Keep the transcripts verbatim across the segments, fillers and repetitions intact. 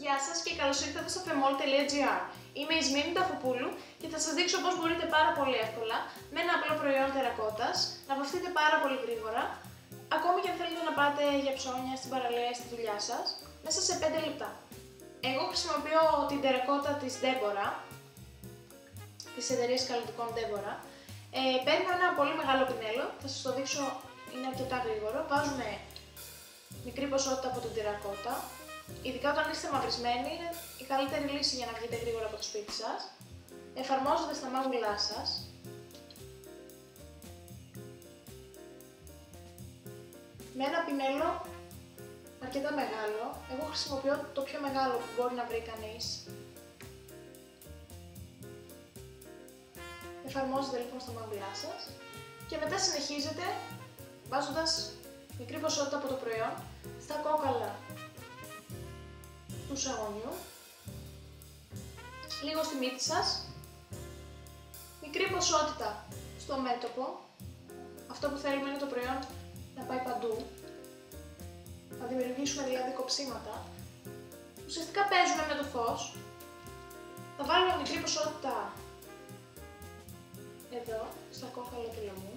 Γεια σας και καλώς ήρθατε στο femol τελεία gr. Είμαι η Σμήνη Ταφοπούλου και θα σας δείξω πώς μπορείτε πάρα πολύ εύκολα με ένα απλό προϊόν τερακότας να βαφτείτε πάρα πολύ γρήγορα, ακόμη και αν θέλετε να πάτε για ψώνια στην παραλία ή στη δουλειά σας, μέσα σε πέντε λεπτά. Εγώ χρησιμοποιώ την τερακότα της Deborah, της εταιρείας καλλιτικών Deborah. Ε, παίρνω ένα πολύ μεγάλο πινέλο, θα σας το δείξω, είναι αρκετά γρήγορο. Βάζουμε μικρή ποσότητα από την τερακότα. Ειδικά όταν είστε μαυρισμένοι, είναι η καλύτερη λύση για να βγείτε γρήγορα από το σπίτι σας. Εφαρμόζετε στα μάγουλά σας. Με ένα πινέλο αρκετά μεγάλο, εγώ χρησιμοποιώ το πιο μεγάλο που μπορεί να βρει κανείς. Εφαρμόζετε λοιπόν στα μάγουλά σας και μετά συνεχίζετε βάζοντας μικρή ποσότητα από το προϊόν στα κόκαλα του σαγονιού, λίγο στη μύτη σας, μικρή ποσότητα στο μέτωπο. Αυτό που θέλουμε είναι το προϊόν να πάει παντού, να δημιουργήσουμε δηλαδή κοψίματα. Ουσιαστικά παίζουμε με το φως. Θα βάλουμε μικρή ποσότητα εδώ, στα κόκαλα του λαιμού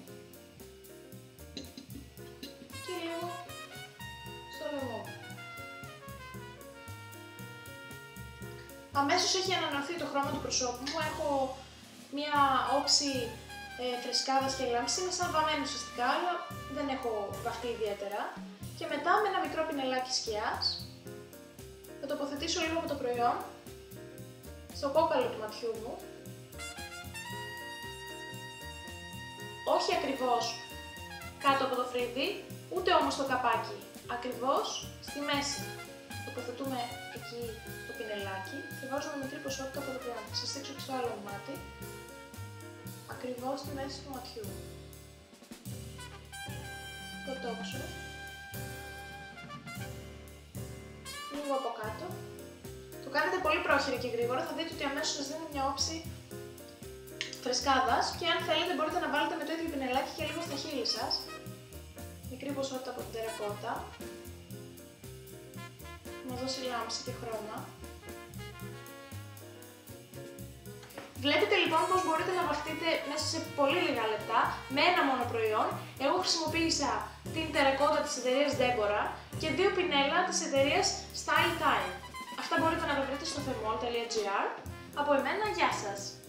και λίγο στο λαιμό. Αμέσως έχει ανανεωθεί το χρώμα του προσώπου μου, έχω μία όψη ε, φρεσκάδας και λάμψης, είναι σαν βαμμένη ουσιαστικά, αλλά δεν έχω βαφτεί ιδιαίτερα. Και μετά με ένα μικρό πινελάκι σκιάς θα τοποθετήσω λίγο από το προϊόν στο κόκαλο του ματιού μου, όχι ακριβώς κάτω από το φρύδι, ούτε όμως στο καπάκι, ακριβώς στη μέση. Τοποθετούμε εκεί το πινελάκι και βάζουμε μικρή ποσότητα από το προϊόν. Θα σας δείξω και στο άλλο μάτι, ακριβώς στη μέση του ματιού. Το τόξο, λίγο από κάτω. Το κάνετε πολύ πρόχειρα και γρήγορα, θα δείτε ότι αμέσως σας δίνει μια όψη φρεσκάδας και αν θέλετε μπορείτε να βάλετε με το ίδιο πινελάκι και λίγο στα χείλη σας. Μικρή ποσότητα από την τερακότα, να δώσει λάμψη και χρώμα. Βλέπετε λοιπόν πως μπορείτε να βαφτείτε μέσα σε πολύ λίγα λεπτά με ένα μόνο προϊόν. Εγώ χρησιμοποίησα την τερακότα της εταιρείας Deborah και δύο πινέλα της εταιρείας Style Time. Αυτά μπορείτε να τα βρείτε στο femol τελεία gr. Από εμένα, γεια σας!